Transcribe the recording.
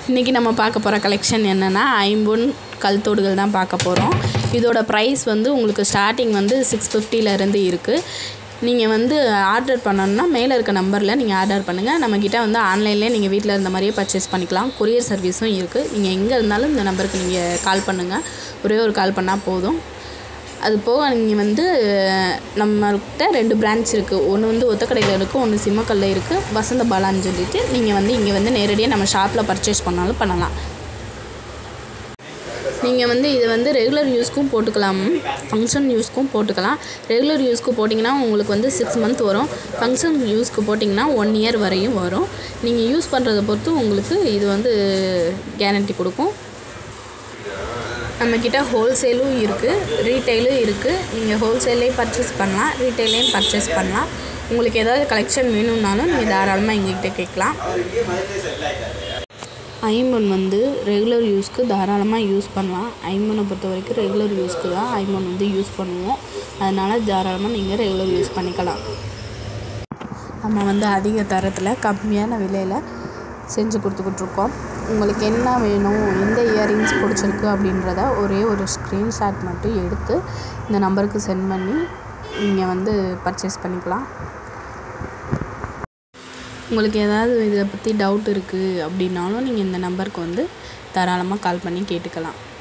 இன்றைக்கி நம்ம பார்க்க போகிற கலெக்ஷன் என்னென்னா ஐம்பொன் கல் தோடுகள் தான் பார்க்க போகிறோம். இதோட ப்ரைஸ் வந்து உங்களுக்கு ஸ்டார்டிங் வந்து 650 இருக்குது. நீங்கள் வந்து ஆர்டர் பண்ணணுன்னா மேலே இருக்க நம்பரில் நீங்கள் ஆர்டர் பண்ணுங்கள். நம்மக்கிட்ட வந்து ஆன்லைன்லேயே நீங்கள் வீட்டில் இருந்த மாதிரியே பர்ச்சேஸ் பண்ணிக்கலாம். கொரியர் சர்வீஸும் இருக்குது. நீங்கள் எங்கே இருந்தாலும் இந்த நம்பருக்கு நீங்கள் கால் பண்ணுங்கள். ஒரே ஒரு கால் பண்ணால் போதும். அது போக நீங்கள் வந்து நம்மகிட்ட 2 பிரான்ச் இருக்குது. ஒன்று வந்து ஒத்தக்கடையில் இருக்குது, ஒன்று சிம்மக்கல்ல இருக்குது. வசந்த பாலான்னு சொல்லிட்டு நீங்கள் வந்து இங்கே வந்து நேரடியாக நம்ம ஷாப்பில் பர்ச்சேஸ் பண்ணாலும் பண்ணலாம். நீங்கள் வந்து இதை வந்து ரெகுலர் யூஸ்க்கும் போட்டுக்கலாம், ஃபங்க்ஷன் யூஸ்க்கும் போட்டுக்கலாம். ரெகுலர் யூஸ்க்கு போட்டிங்கன்னா உங்களுக்கு வந்து 6 மந்த் வரும். ஃபங்க்ஷன் யூஸ்க்கு போட்டிங்கன்னா 1 இயர் வரையும் வரும். நீங்கள் யூஸ் பண்ணுறதை பொறுத்து உங்களுக்கு இது வந்து கேரண்டி கொடுக்கும். நம்மக்கிட்ட ஹோல்சேலும் இருக்குது, ரீட்டைலும் இருக்குது. நீங்கள் ஹோல்சேல்லையும் பர்ச்சேஸ் பண்ணலாம், ரீட்டைலையும் பர்ச்சேஸ் பண்ணலாம். உங்களுக்கு ஏதாவது கலெக்ஷன் வேணும்னாலும் நீங்கள் தாராளமாக எங்ககிட்ட கேட்கலாம். ஐம்பொன் வந்து ரெகுலர் யூஸ்க்கு தாராளமாக யூஸ் பண்ணலாம். ஐம்பொனை பொறுத்த வரைக்கும் ரெகுலர் யூஸ்க்கு தான் ஐம்பொன் வந்து யூஸ் பண்ணுவோம். அதனால் தாராளமாக நீங்கள் ரெகுலர் யூஸ் பண்ணிக்கலாம். நம்ம வந்து அதிக தரத்தில் கம்மியான விலையில் செஞ்சு கொடுத்துக்கிட்ருக்கோம். உங்களுக்கு என்ன வேணும், எந்த இயரிங்ஸ் பிடிச்சிருக்கு அப்படின்றத ஒரே ஒரு ஸ்க்ரீன்ஷாட் மட்டும் எடுத்து இந்த நம்பருக்கு சென்ட் பண்ணி நீங்கள் வந்து பர்ச்சேஸ் பண்ணிக்கலாம். உங்களுக்கு ஏதாவது இதை பற்றி டவுட் இருக்குது அப்படின்னாலும் நீங்கள் இந்த நம்பருக்கு வந்து தாராளமாக கால் பண்ணி கேட்டுக்கலாம்.